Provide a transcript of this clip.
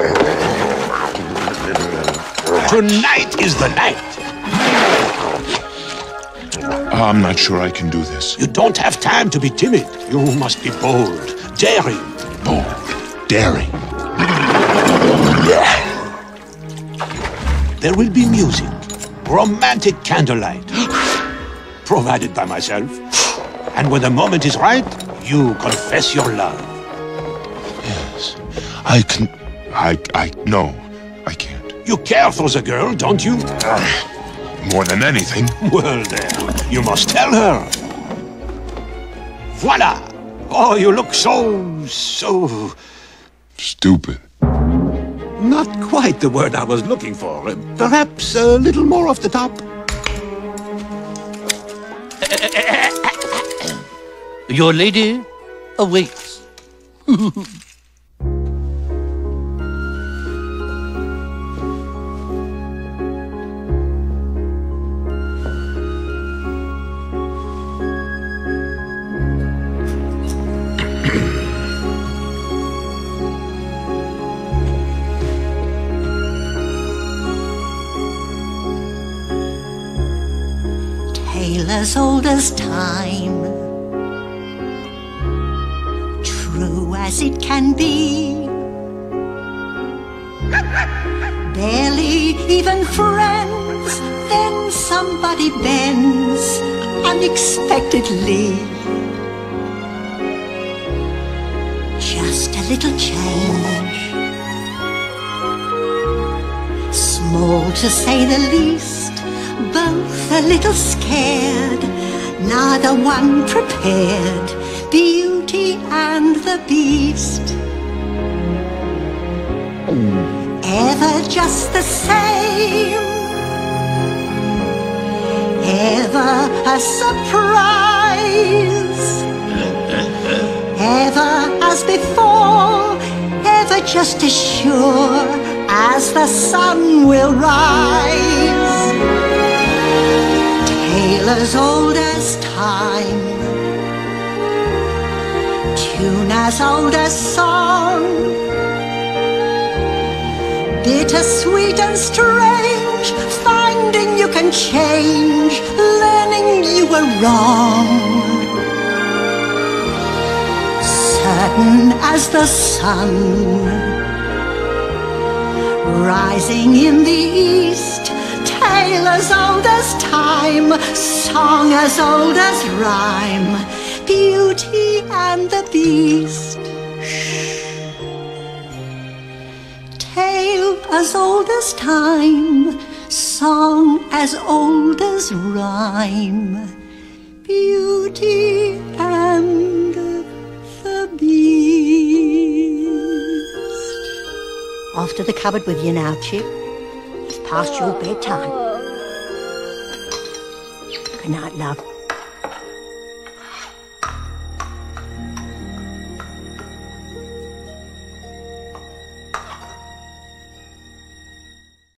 Tonight is the night. I'm not sure I can do this. You don't have time to be timid. You must be bold, daring. Bold, daring. There will be music, romantic candlelight, provided by myself. And when the moment is right, you confess your love. Yes, I can... No, I can't. You care for the girl, don't you? More than anything. Well then, you must tell her. Voila! Oh, you look so... Stupid. Not quite the word I was looking for. Perhaps a little more off the top. Your lady awaits. Tale as old as time, true as it can be. Barely even friends, then somebody bends unexpectedly. Just a little change, small to say the least. Both a little scared, neither one prepared. Beauty and the Beast. Ever just the same, ever a surprise, ever as before, ever just as sure as the sun will rise. Tale as old as time, tune as old as song, bittersweet and strange, finding you can change, learning you were wrong. Certain as the sun, rising in the east. Tale as old as time, song as old as rhyme, Beauty and the Beast. Tale as old as time, song as old as rhyme, Beauty and the Beast. Off to the cupboard with you now, Chip. It's past your bedtime. Good night, love.